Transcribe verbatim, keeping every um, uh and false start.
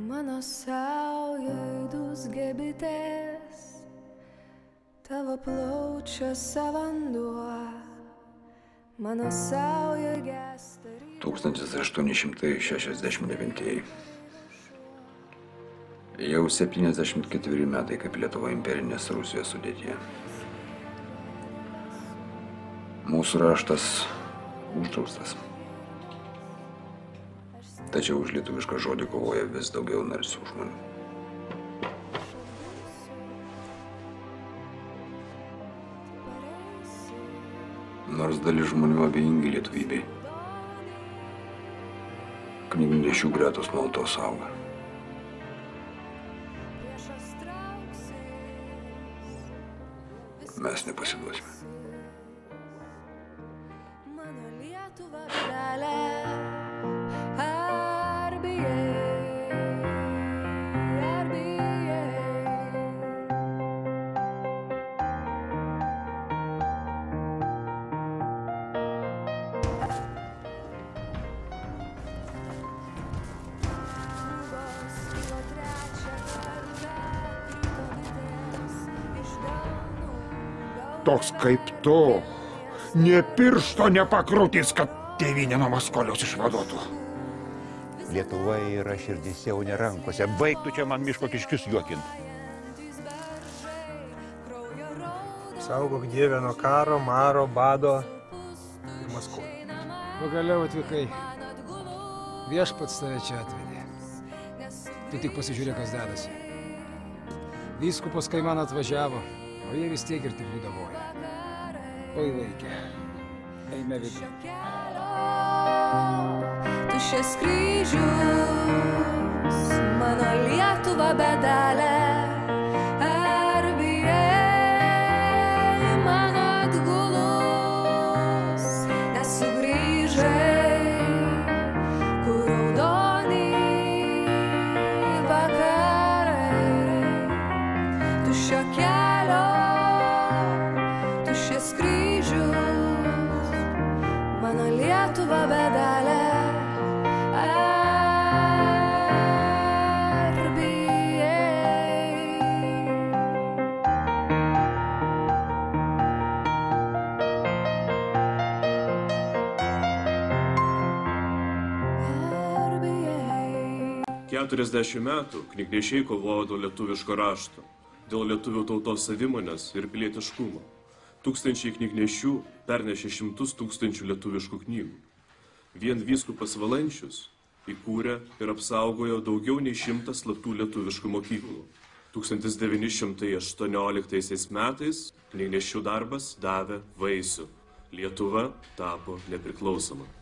Mano sauja dūzgia bitės, tavo plaučiuose vanduo, mano sauja gęsta. tūkstantis aštuoni šimtai šešiasdešimt devintieji. Jau septyniasdešimt ketveri metai, kaip Lietuva imperinės Rusijos sudėtyje. Mūsų raštas uždraustas. Tačiau už lietuvišką žodį kovoja vis daugiau narsių žmonių. Nors dalis žmonių abejingi lietuvybei, knygnešių gretos nuolatos auga. Mes nepasiduosime. Toks kaip tu, nė piršto nepakrutys, kad tėvynę nuo Maskoliaus išvaduotų. Lietuva yra širdyse, o ne rankose. Baigtų čia man miško kiškius juokint. Saugok Dieve nuo karo, maro, bado ir Maskolių. Pagaliau atvykai. Viešpats tave čia atvedė. Tu tik pasižiūrėk, kas dedasi. Vyskupas kai man atvažiavo, o jie vis tiek ir tik būdavoja. Oi, vaikė. Eime vidun. Tuščias kryžius, mano Lietuva bedalė. Ar bijai mano atgulus, nesugrįžai, kur raudoni vakarai. Tuščio kelio, tuščias kryžius, mano Lietuva bedalė. keturiasdešimt metų knygnešiai kovojo dėl lietuviško rašto, dėl lietuvių tautos savimonės ir pilietiškumo. Tūkstančiai knygnešių pernešė šimtus tūkstančių lietuviškų knygų. Vien vyskupas Valančius įkūrė ir apsaugojo daugiau nei šimtą slaptų lietuviškų mokyklų. tūkstantis devyni šimtai aštuonioliktaisiais metais knygnešių darbas davė vaisių. Lietuva tapo nepriklausoma.